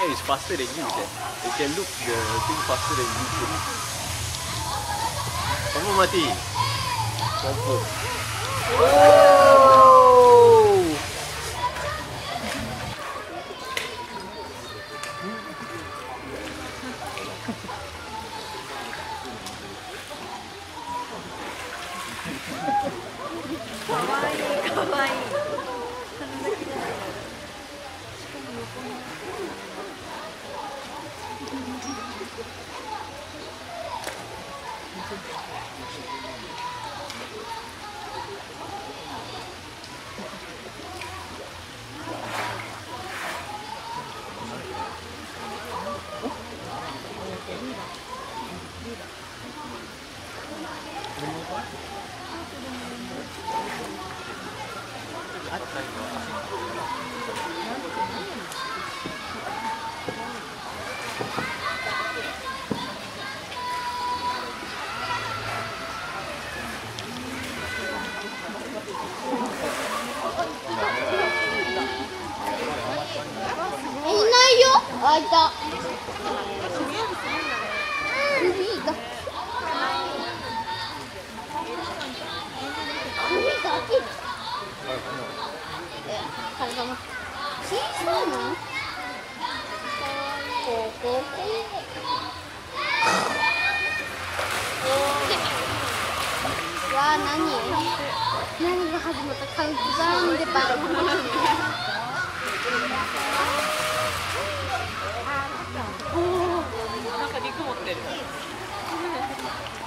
hair is faster than you. You can look the thing faster than you can. Confirm mati. Confirm. Oh. 開いた。首が。首だけ。体も。小さいの。ここ。わあ、何が始まった？カウントダウンでバン。 なんか肉持ってる。